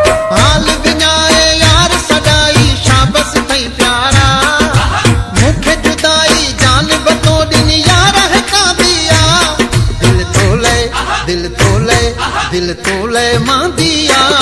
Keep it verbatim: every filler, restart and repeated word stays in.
हाल विञाए यार सदाई शाबस थई प्यारा मुखे जुदाई जान बतो ॾिनी यार है का दिया दिल तोले दिल तोले दिल तोले मां दिया